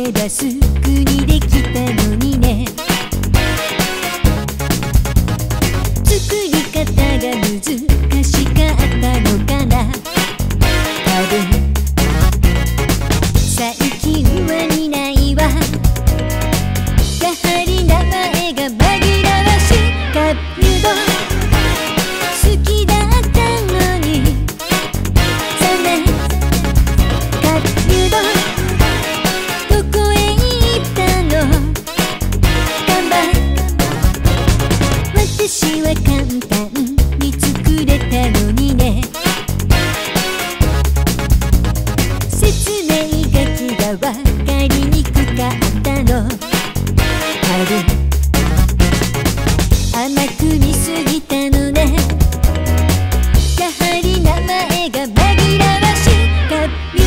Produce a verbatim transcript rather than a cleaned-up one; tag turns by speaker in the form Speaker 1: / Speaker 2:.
Speaker 1: 目指す国できたのにね。作り方が難しかったのかな。多分最近は見ないわ。やはり名前が紛らわしかけど好きだったのに残念かけどどこへ行ったの看板。私は簡単に作れたのにね。説明書きがわかりにくかったの。多分甘く見すぎたのね。やはり名前が紛らわしかった